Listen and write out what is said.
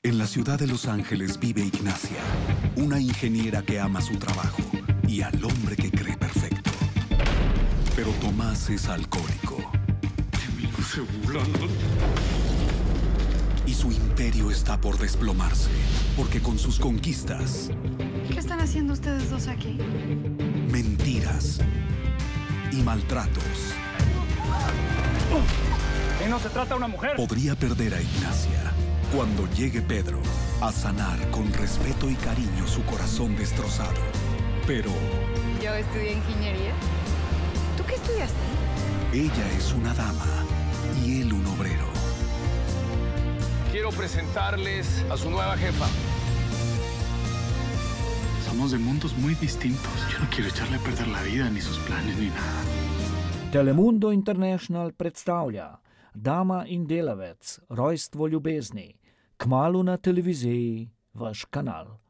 En la ciudad de Los Ángeles vive Ignacia, una ingeniera que ama su trabajo y al hombre que cree perfecto. Pero Tomás es alcohólico. Se burlan. Y su imperio está por desplomarse, porque con sus conquistas, ¿Qué están haciendo ustedes dos aquí? mentiras y maltratos, Y no se trata de una mujer. podría perder a Ignacia cuando llegue Pedro a sanar con respeto y cariño su corazón destrozado. Pero Yo estudié ingeniería. ¿Tú qué estudiaste? ella es una dama y él un obrero. Quiero presentarles a su nueva jefa. Somos de mundos muy distintos. Yo no quiero echarle a perder la vida, ni sus planes, ni nada. Telemundo International predstavlja Dama in delavec, rojstvo ljubezni, kmalu na televiziji, vaš kanal.